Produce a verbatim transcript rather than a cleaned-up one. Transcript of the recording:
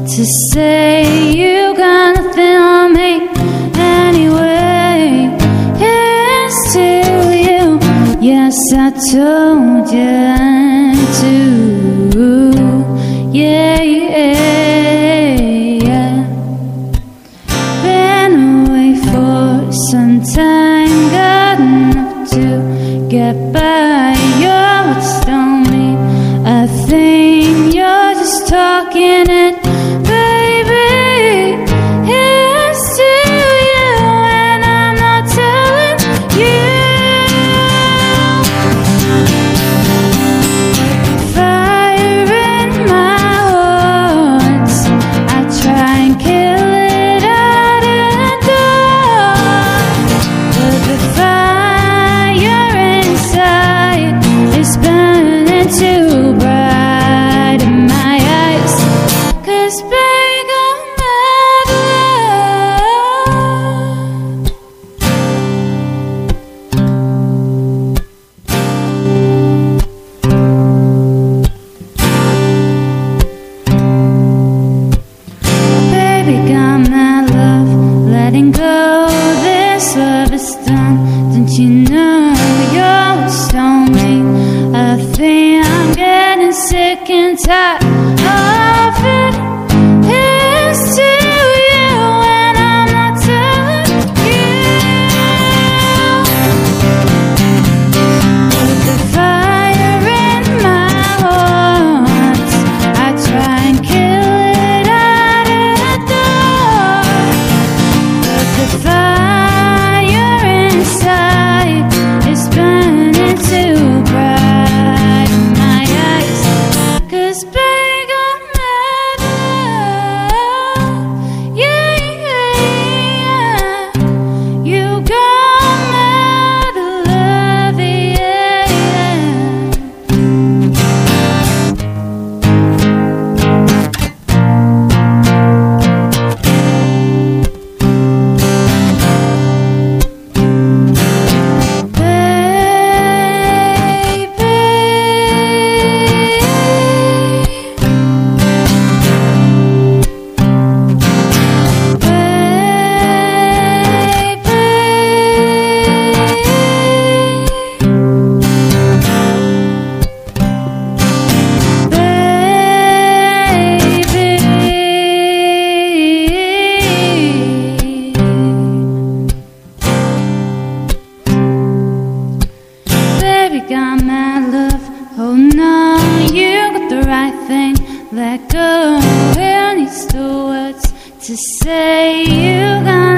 to say you got nothing on me anyway. Here's to you. Yes, I told you to. Yeah, yeah, yeah. Been away for some time, got enough to get by. You're what's on me. I think you're just talking it, baby. Here's to you, and I'm not telling you. Fire in my words, I try and kill it out of the door, but the fire inside is burning too bright in my eyes. 'Cause baby, I'm mad love. Baby, got mad love. Letting go, this love is done. Don't you know you're what's on me? I think I'm getting sick and tired of it. Here's to you, and I'm not telling you. With the fire in my heart, I try and kill it out of the door, but the fire inside is burning too bright in my eyes. 'Cause baby, I'm mad love. Yeah, yeah, yeah. You got mad love, yeah, yeah. Baby, got mad love. Oh no, you got the right thing. Let go. Who needs the words to say you got